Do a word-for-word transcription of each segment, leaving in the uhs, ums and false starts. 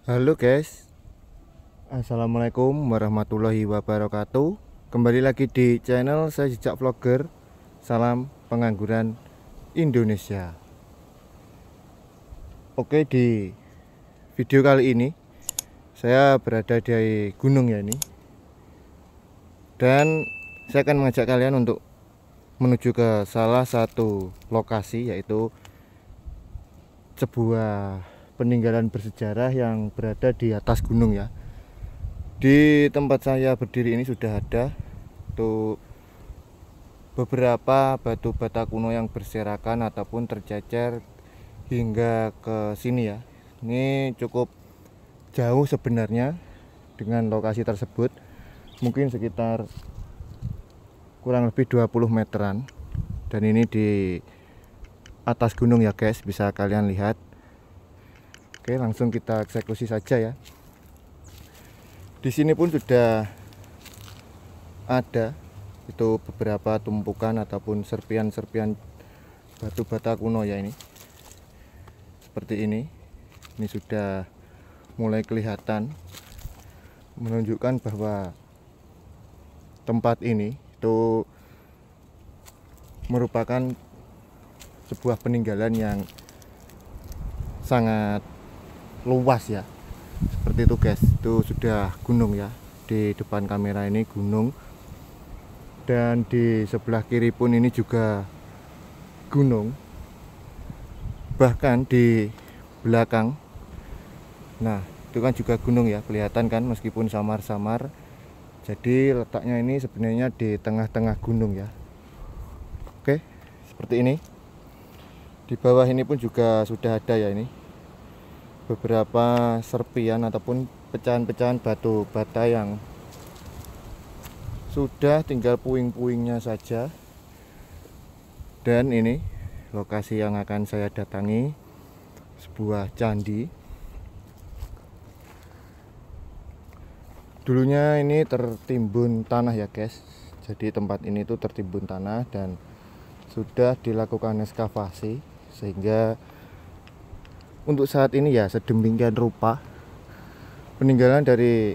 Halo guys, assalamualaikum warahmatullahi wabarakatuh. Kembali lagi di channel saya Jejak Vlogger. Salam pengangguran Indonesia. Oke, di video kali ini saya berada di gunung ya ini, dan saya akan mengajak kalian untuk menuju ke salah satu lokasi, yaitu sebuah peninggalan bersejarah yang berada di atas gunung ya. Di tempat saya berdiri ini sudah ada tuh beberapa batu bata kuno yang berserakan ataupun tercecer hingga ke sini ya. Ini cukup jauh sebenarnya dengan lokasi tersebut, mungkin sekitar kurang lebih dua puluh meteran, dan ini di atas gunung ya guys, bisa kalian lihat. Oke, langsung kita eksekusi saja ya. Di sini pun sudah ada itu beberapa tumpukan ataupun serpian-serpian batu bata kuno ya ini. Seperti ini. Ini sudah mulai kelihatan, menunjukkan bahwa tempat ini itu merupakan sebuah peninggalan yang sangat luas ya. Seperti itu guys, itu sudah gunung ya. Di depan kamera ini gunung, dan di sebelah kiri pun ini juga gunung, bahkan di belakang, nah itu kan juga gunung ya, kelihatan kan meskipun samar-samar. Jadi letaknya ini sebenarnya di tengah-tengah gunung ya. Oke, seperti ini. Di bawah ini pun juga sudah ada ya ini beberapa serpian ataupun pecahan-pecahan batu bata yang sudah tinggal puing-puingnya saja. Dan ini lokasi yang akan saya datangi, sebuah candi. Dulunya ini tertimbun tanah ya guys. Jadi tempat ini tuh tertimbun tanah dan sudah dilakukan ekskavasi, sehingga untuk saat ini ya sedemikian rupa peninggalan dari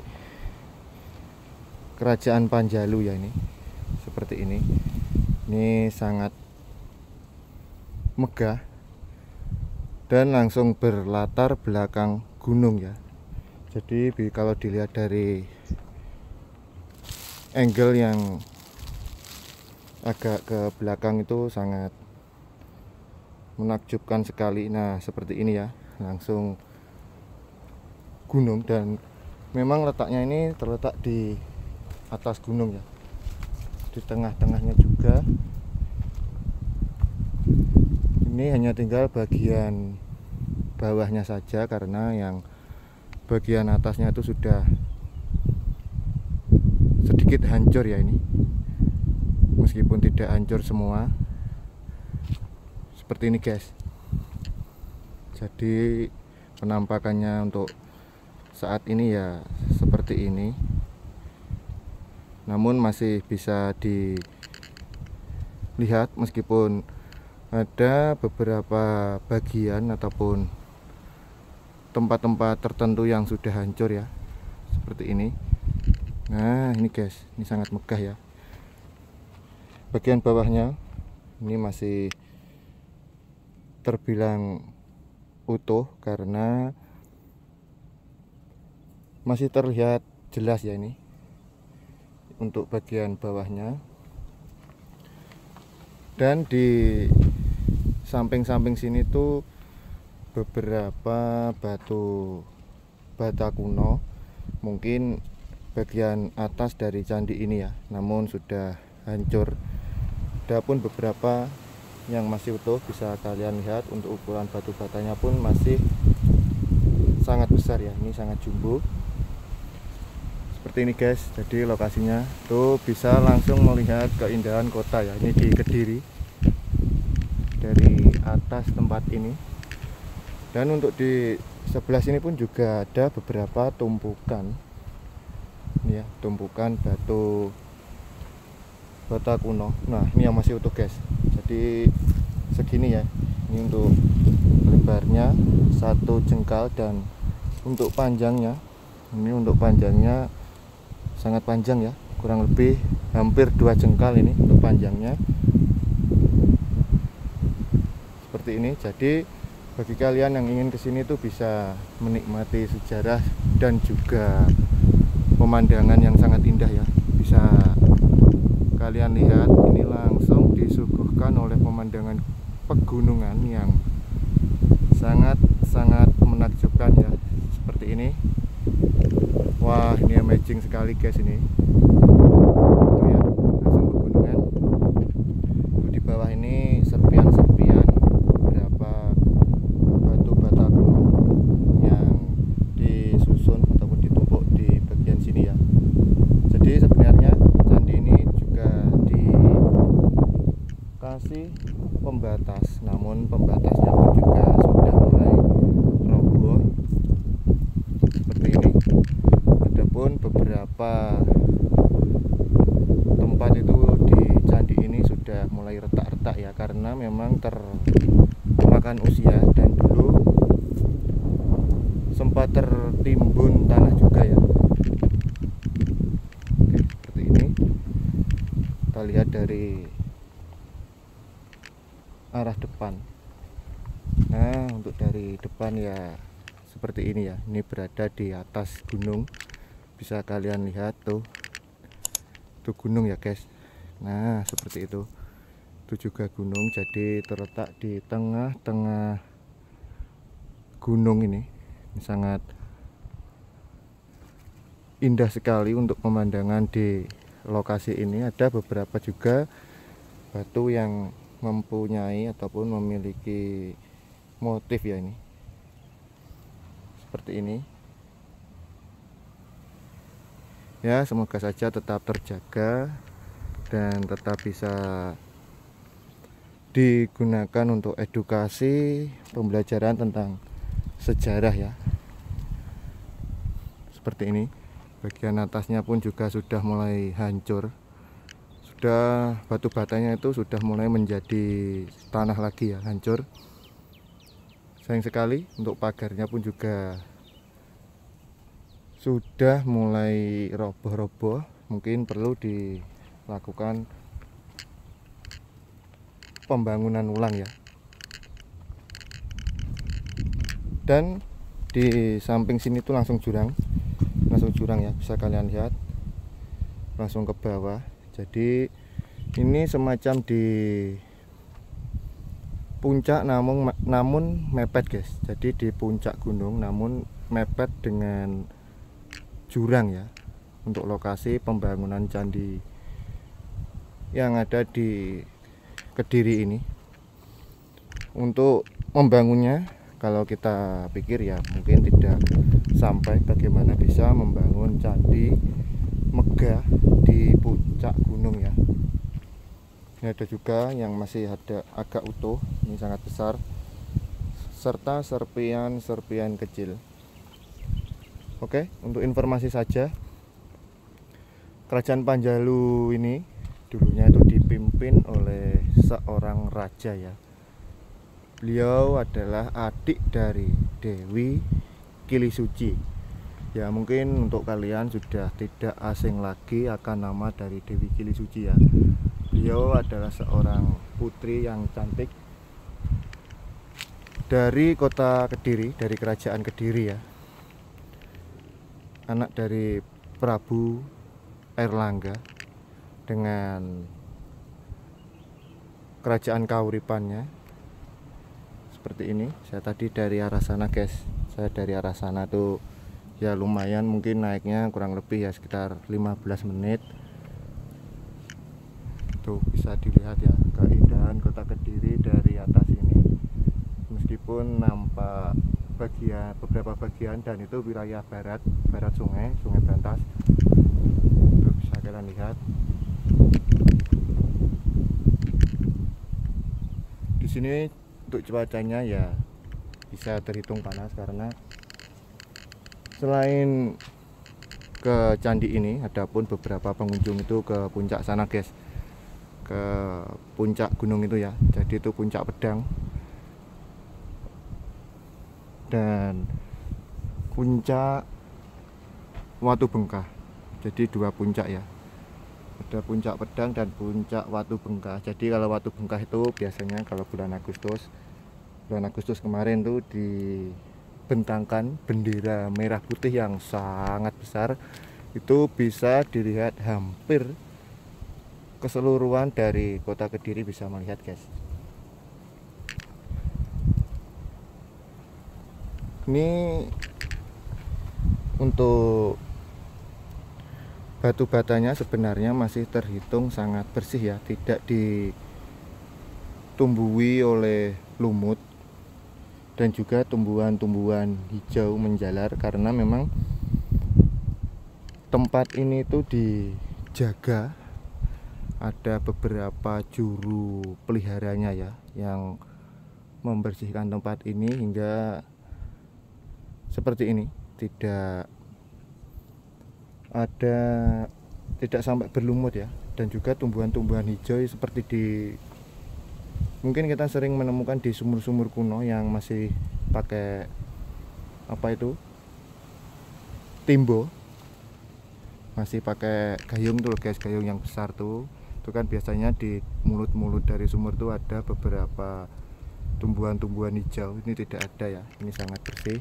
kerajaan Panjalu ya ini. Seperti ini. Ini sangat megah dan langsung berlatar belakang gunung ya. Jadi kalau dilihat dari angle yang agak ke belakang itu sangat menakjubkan sekali. Nah, seperti ini ya, langsung gunung, dan memang letaknya ini terletak di atas gunung ya, di tengah-tengahnya juga. Ini hanya tinggal bagian bawahnya saja, karena yang bagian atasnya itu sudah sedikit hancur ya ini, meskipun tidak hancur semua. Seperti ini guys. Jadi penampakannya untuk saat ini ya seperti ini, namun masih bisa dilihat meskipun ada beberapa bagian ataupun tempat-tempat tertentu yang sudah hancur ya, seperti ini. Nah ini guys, ini sangat megah ya. Bagian bawahnya ini masih terbilang utuh karena masih terlihat jelas ya ini untuk bagian bawahnya. Dan di samping-samping sini tuh beberapa batu bata kuno, mungkin bagian atas dari candi ini ya, namun sudah hancur. Ada pun beberapa yang masih utuh, bisa kalian lihat untuk ukuran batu batanya pun masih sangat besar ya, ini sangat jumbo. Seperti ini guys. Jadi lokasinya tuh bisa langsung melihat keindahan kota ya, ini di Kediri dari atas tempat ini. Dan untuk di sebelah sini pun juga ada beberapa tumpukan ini ya, tumpukan batu bata kuno. Nah ini yang masih utuh guys. Jadi segini ya, ini untuk lebarnya satu jengkal dan untuk panjangnya, ini untuk panjangnya sangat panjang ya, kurang lebih hampir dua jengkal ini untuk panjangnya. Seperti ini. Jadi bagi kalian yang ingin kesini tuh bisa menikmati sejarah dan juga pemandangan yang sangat indah ya. Bisa kalian lihat, ini langsung disuguhkan oleh pemandangan pegunungan yang sangat-sangat menakjubkan ya, seperti ini. Wah, ini amazing sekali guys ini. Tuh ya, langsung pegunungan. Tuh di bawah ini serpian-serpian beberapa batu bata kuno yang disusun ataupun ditumpuk di bagian sini ya. Jadi sebenarnya candi ini juga dikasih pembatas, namun pembatasnya pun juga sudah mulai roboh seperti ini. Adapun beberapa tempat itu di candi ini sudah mulai retak-retak ya, karena memang termakan usia dan dulu sempat tertimbun tanah juga ya. Oke, seperti ini. Kita lihat dari arah depan. Nah, untuk dari depan ya seperti ini ya. Ini berada di atas gunung. Bisa kalian lihat tuh. Itu gunung ya, guys. Nah, seperti itu. Itu juga gunung, jadi terletak di tengah-tengah gunung ini. Ini sangat indah sekali untuk pemandangan di lokasi ini. Ada beberapa juga batu yang mempunyai ataupun memiliki motif ya, ini seperti ini ya. Semoga saja tetap terjaga dan tetap bisa digunakan untuk edukasi pembelajaran tentang sejarah ya, seperti ini. Bagian atasnya pun juga sudah mulai hancur, sudah batu batanya itu sudah mulai menjadi tanah lagi ya, hancur. Sayang sekali. Untuk pagarnya pun juga sudah mulai roboh-roboh, mungkin perlu dilakukan pembangunan ulang ya. Dan di samping sini tuh langsung jurang, langsung jurang ya, bisa kalian lihat langsung ke bawah. Jadi ini semacam di puncak namun namun mepet guys. Jadi di puncak gunung namun mepet dengan jurang ya, untuk lokasi pembangunan candi yang ada di Kediri ini. Untuk membangunnya, kalau kita pikir ya mungkin tidak sampai bagaimana bisa membangun candi megah di puncak gunung ya. Ini ada juga yang masih ada agak utuh, ini sangat besar, serta serpian-serpian kecil. Oke, untuk informasi saja, Kerajaan Panjalu ini dulunya itu dipimpin oleh seorang raja ya. Beliau adalah adik dari Dewi Kilisuci. Ya, mungkin untuk kalian sudah tidak asing lagi akan nama dari Dewi Kilisuci ya. Beliau adalah seorang putri yang cantik dari kota Kediri, dari kerajaan Kediri ya. Anak dari Prabu Airlangga dengan kerajaan Kauripannya. Seperti ini. Saya tadi dari arah sana guys. Saya dari arah sana tuh ya lumayan, mungkin naiknya kurang lebih ya sekitar lima belas menit. Tuh bisa dilihat ya keindahan kota Kediri dari atas ini. Meskipun nampak bagian beberapa bagian dan itu wilayah barat, barat sungai, Sungai Bantas. Tuh bisa kalian lihat. Di sini untuk cuacanya ya bisa terhitung panas, karena selain ke candi ini ada pun beberapa pengunjung itu ke puncak sana guys, ke puncak gunung itu ya. Jadi itu puncak pedang, dan puncak Watu Bengkah. Jadi dua puncak ya, ada puncak Pedang dan puncak Watu Bengkah. Jadi kalau Watu Bengkah itu biasanya kalau bulan Agustus bulan Agustus kemarin tuh dibentangkan bendera merah putih yang sangat besar, itu bisa dilihat hampir keseluruhan dari kota Kediri bisa melihat guys. Ini untuk batu batanya sebenarnya masih terhitung sangat bersih ya, tidak ditumbuhi oleh lumut dan juga tumbuhan-tumbuhan hijau menjalar, karena memang tempat ini tuh dijaga, ada beberapa juru peliharanya ya yang membersihkan tempat ini hingga seperti ini, tidak ada tidak sampai berlumut ya, dan juga tumbuhan-tumbuhan hijau seperti di mungkin kita sering menemukan di sumur-sumur kuno yang masih pakai apa itu timbo, masih pakai gayung tuh guys, gayung yang besar tuh. Itu kan biasanya di mulut-mulut dari sumur tuh ada beberapa tumbuhan-tumbuhan hijau. Ini tidak ada ya, ini sangat bersih.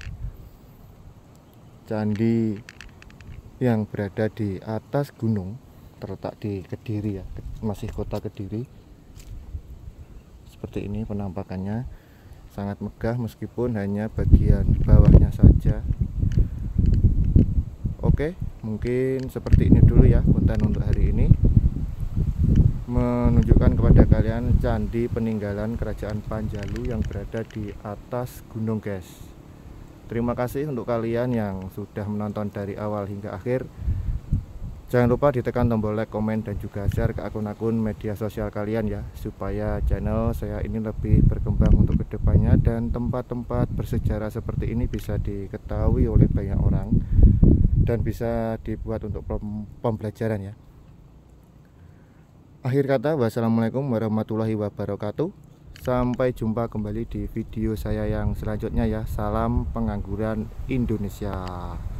Candi yang berada di atas gunung, terletak di Kediri ya, masih kota Kediri. Seperti ini penampakannya, sangat megah meskipun hanya bagian bawahnya saja. Oke, mungkin seperti ini dulu ya konten untuk hari ini, menunjukkan kepada kalian candi peninggalan Kerajaan Panjalu yang berada di atas gunung guys. Terima kasih untuk kalian yang sudah menonton dari awal hingga akhir. Jangan lupa ditekan tombol like, komen, dan juga share ke akun-akun media sosial kalian ya, supaya channel saya ini lebih berkembang untuk kedepannya, dan tempat-tempat bersejarah seperti ini bisa diketahui oleh banyak orang dan bisa dibuat untuk pembelajaran ya. Akhir kata, wassalamualaikum warahmatullahi wabarakatuh. Sampai jumpa kembali di video saya yang selanjutnya ya. Salam pengangguran Indonesia.